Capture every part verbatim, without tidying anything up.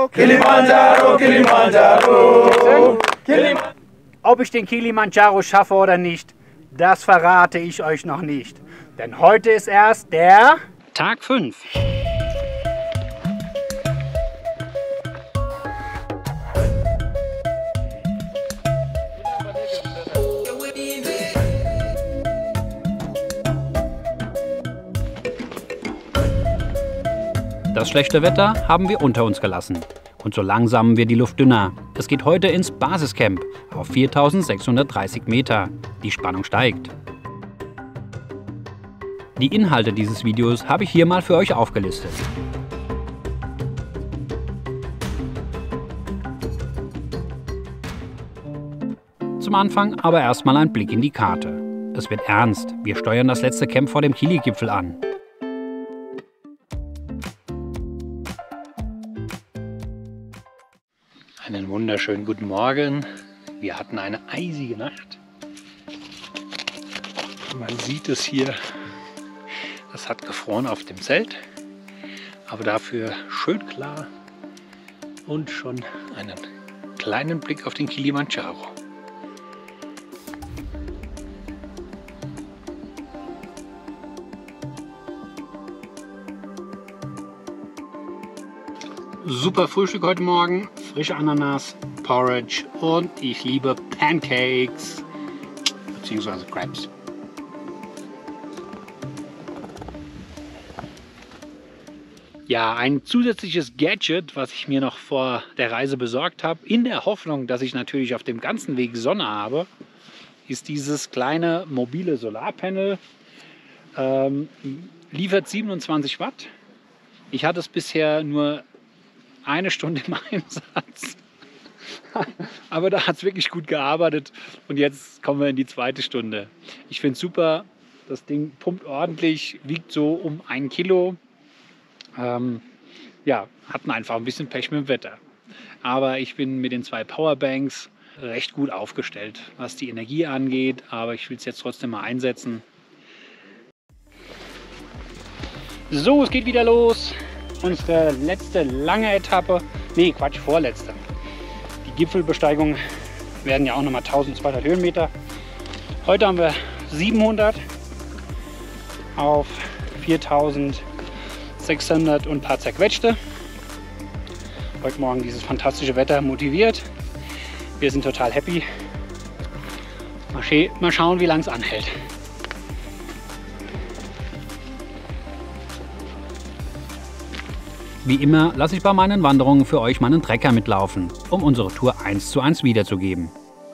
Kilimanjaro, Kilimanjaro, Kilimanjaro. Ob ich den Kilimanjaro schaffe oder nicht, das verrate ich euch noch nicht. Denn heute ist erst der Tag fünf. Das schlechte Wetter haben wir unter uns gelassen. Und so langsam wird die Luft dünner. Es geht heute ins Basiscamp auf viertausendsechshundertdreißig Meter. Die Spannung steigt. Die Inhalte dieses Videos habe ich hier mal für euch aufgelistet. Zum Anfang aber erstmal ein Blick in die Karte. Es wird ernst. Wir steuern das letzte Camp vor dem Kili-Gipfel an. Einen wunderschönen guten Morgen. Wir hatten eine eisige Nacht. Man sieht es hier, es hat gefroren auf dem Zelt, aber dafür schön klar und schon einen kleinen Blick auf den Kilimanjaro. Super Frühstück heute Morgen, frische Ananas, Porridge und ich liebe Pancakes bzw. Crabs. Ja, ein zusätzliches Gadget, was ich mir noch vor der Reise besorgt habe, in der Hoffnung, dass ich natürlich auf dem ganzen Weg Sonne habe, ist dieses kleine mobile Solarpanel. Ähm, liefert siebenundzwanzig Watt. Ich hatte es bisher nur eine Stunde im Einsatz. Aber da hat es wirklich gut gearbeitet und jetzt kommen wir in die zweite Stunde. Ich finde es super, das Ding pumpt ordentlich, wiegt so um ein Kilo. Ähm, ja, hatten einfach ein bisschen Pech mit dem Wetter. Aber ich bin mit den zwei Powerbanks recht gut aufgestellt, was die Energie angeht. Aber ich will es jetzt trotzdem mal einsetzen. So, es geht wieder los. Unsere letzte lange Etappe, nee Quatsch, vorletzte. Die Gipfelbesteigung werden ja auch nochmal eintausendzweihundert Höhenmeter. Heute haben wir siebenhundert auf viertausendsechshundert und ein paar zerquetschte. Heute Morgen dieses fantastische Wetter motiviert. Wir sind total happy. Mal, scha mal schauen, wie lange es anhält. Wie immer lasse ich bei meinen Wanderungen für euch meinen Trecker mitlaufen, um unsere Tour eins zu eins wiederzugeben.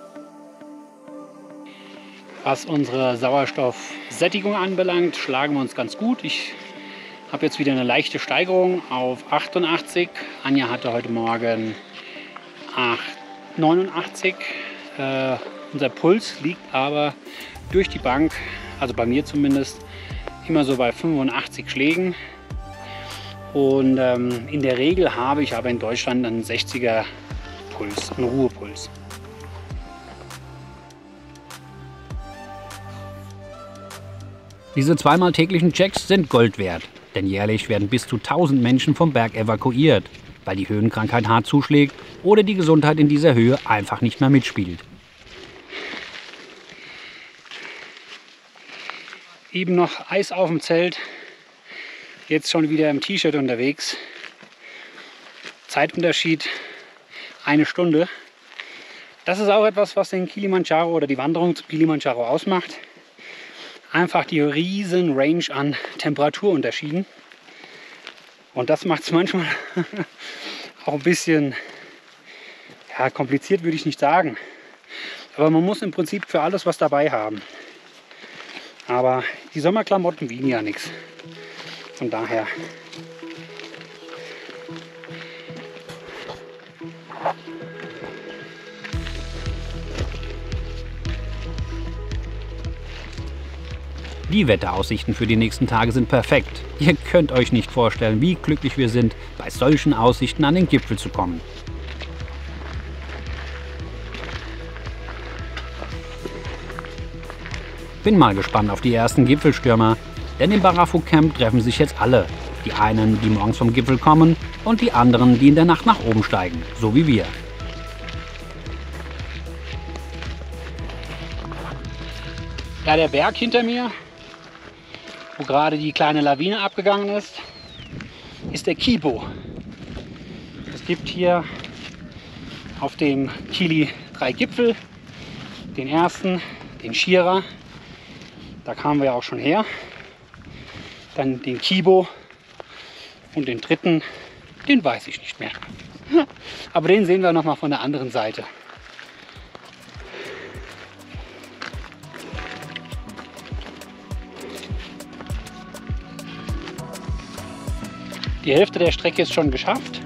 Was unsere Sauerstoffsättigung anbelangt, schlagen wir uns ganz gut. Ich habe jetzt wieder eine leichte Steigerung auf achtundachtzig. Anja hatte heute Morgen neunundachtzig. Äh, unser Puls liegt aber durch die Bank, also bei mir zumindest, immer so bei fünfundachtzig Schlägen. Und ähm, in der Regel habe ich aber in Deutschland einen sechziger Puls, einen Ruhepuls. Diese zweimal täglichen Checks sind Gold wert, denn jährlich werden bis zu tausend Menschen vom Berg evakuiert, weil die Höhenkrankheit hart zuschlägt oder die Gesundheit in dieser Höhe einfach nicht mehr mitspielt. Eben noch Eis auf dem Zelt. Jetzt schon wieder im T-Shirt unterwegs. Zeitunterschied eine Stunde. Das ist auch etwas, was den Kilimanjaro oder die Wanderung zum Kilimanjaro ausmacht. Einfach die riesen Range an Temperaturunterschieden. Und das macht es manchmal auch ein bisschen ja, kompliziert, würde ich nicht sagen. Aber man muss im Prinzip für alles was dabei haben. Aber die Sommerklamotten wiegen ja nichts. Von daher die Wetteraussichten für die nächsten Tage sind perfekt. Ihr könnt euch nicht vorstellen, wie glücklich wir sind, bei solchen Aussichten an den Gipfel zu kommen. Bin mal gespannt auf die ersten Gipfelstürmer, denn im Barafo Camp treffen sich jetzt alle. Die einen, die morgens vom Gipfel kommen und die anderen, die in der Nacht nach oben steigen, so wie wir. Ja, der Berg hinter mir, wo gerade die kleine Lawine abgegangen ist, ist der Kibo. Es gibt hier auf dem Kili drei Gipfel. Den ersten, den Shira, da kamen wir auch schon her. Dann den Kibo und den dritten, den weiß ich nicht mehr. Aber den sehen wir noch mal von der anderen Seite. Die Hälfte der Strecke ist schon geschafft.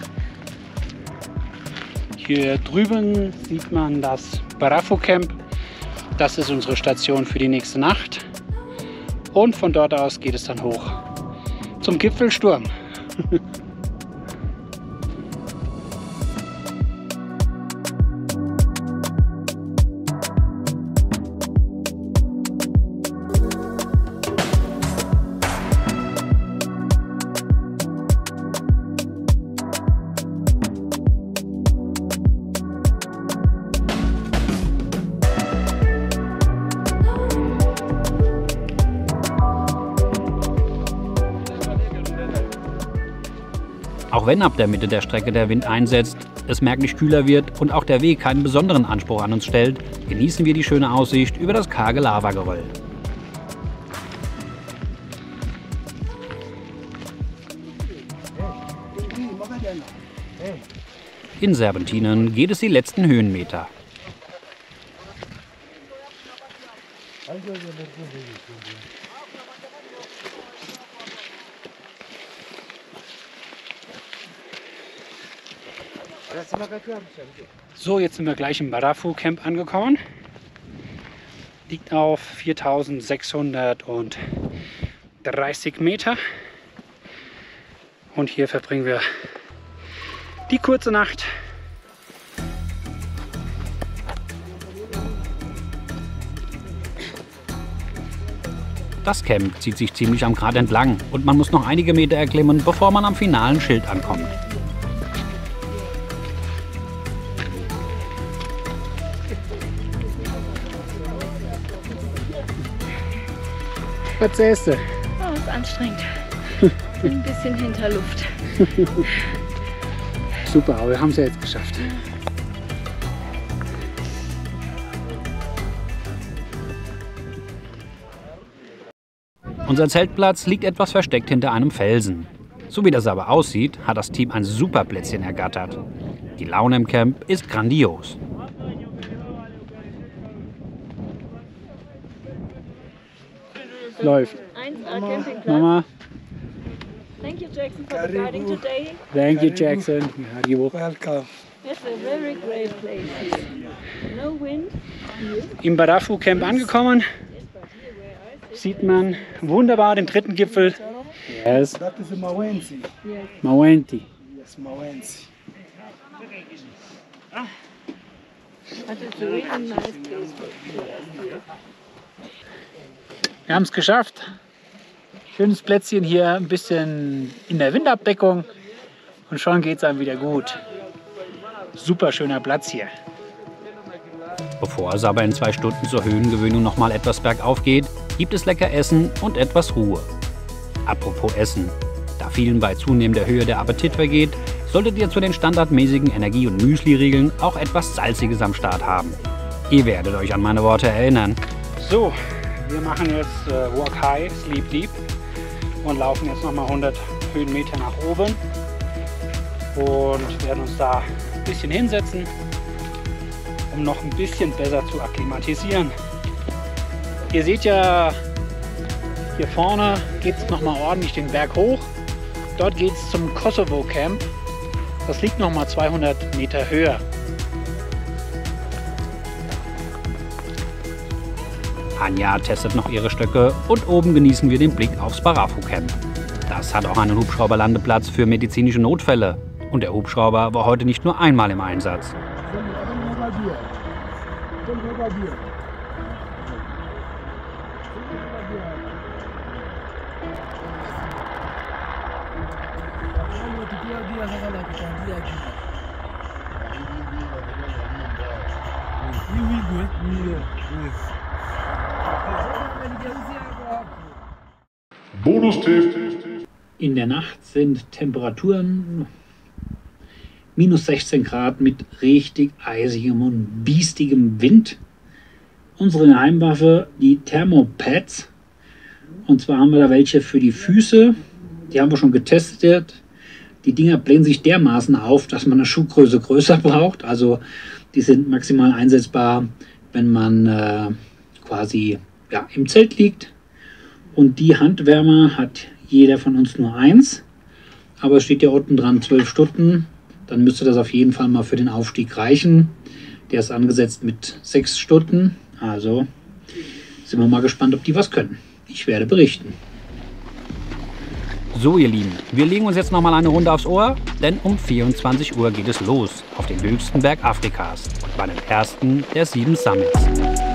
Hier drüben sieht man das Barafu Camp. Das ist unsere Station für die nächste Nacht. Und von dort aus geht es dann hoch zum Gipfelsturm. Auch wenn ab der Mitte der Strecke der Wind einsetzt, es merklich kühler wird und auch der Weg keinen besonderen Anspruch an uns stellt, genießen wir die schöne Aussicht über das karge Lavageröll. In Serpentinen geht es die letzten Höhenmeter. So, jetzt sind wir gleich im Barafu Camp angekommen. Liegt auf viertausendsechshundertdreißig Meter. Und hier verbringen wir die kurze Nacht. Das Camp zieht sich ziemlich am Grat entlang und man muss noch einige Meter erklimmen, bevor man am finalen Schild ankommt. Was sähst du? Oh, ist anstrengend. Ein bisschen hinter Luft. Super, aber wir haben es ja jetzt geschafft. Unser Zeltplatz liegt etwas versteckt hinter einem Felsen. So wie das aber aussieht, hat das Team ein super Plätzchen ergattert. Die Laune im Camp ist grandios. Läuft. eins A Campingplatz. Mama. Thank you, Jackson, for the guiding today. Thank you, Jackson. Welcome. It's a very great place here. No wind. Im Barafu Camp angekommen, sieht man wunderbar den dritten Gipfel. Yes. That is Mawenzi. Mawenti. Yes, Mawenzi. But it's a really nice place for here. Wir haben es geschafft. Schönes Plätzchen hier, ein bisschen in der Windabdeckung und schon geht es einem wieder gut. Super schöner Platz hier. Bevor es aber in zwei Stunden zur Höhengewöhnung noch mal etwas bergauf geht, gibt es lecker Essen und etwas Ruhe. Apropos Essen, da vielen bei zunehmender Höhe der Appetit vergeht, solltet ihr zu den standardmäßigen Energie- und Müsli-Riegeln auch etwas Salziges am Start haben. Ihr werdet euch an meine Worte erinnern. So, wir machen jetzt äh, Walk High, Sleep Deep und laufen jetzt noch mal hundert Höhenmeter nach oben und werden uns da ein bisschen hinsetzen, um noch ein bisschen besser zu akklimatisieren. Ihr seht ja, hier vorne geht es noch mal ordentlich den Berg hoch. Dort geht es zum Kosovo Camp. Das liegt noch mal zweihundert Meter höher. Anja testet noch ihre Stöcke und oben genießen wir den Blick aufs Barafu Camp. Das hat auch einen Hubschrauberlandeplatz für medizinische Notfälle. Und der Hubschrauber war heute nicht nur einmal im Einsatz. Bonustipp. In der Nacht sind Temperaturen minus sechzehn Grad mit richtig eisigem und biestigem Wind. Unsere Geheimwaffe, die Thermopads. Und zwar haben wir da welche für die Füße. Die haben wir schon getestet. Die Dinger blähen sich dermaßen auf, dass man eine Schuhgröße größer braucht. Also die sind maximal einsetzbar, wenn man äh, quasi ja, im Zelt liegt. Und die Handwärmer hat jeder von uns nur eins. Aber es steht ja unten dran zwölf Stunden. Dann müsste das auf jeden Fall mal für den Aufstieg reichen. Der ist angesetzt mit sechs Stunden. Also sind wir mal gespannt, ob die was können. Ich werde berichten. So ihr Lieben, wir legen uns jetzt noch mal eine Runde aufs Ohr, denn um vierundzwanzig Uhr geht es los auf den höchsten Berg Afrikas, bei dem ersten der sieben Summits.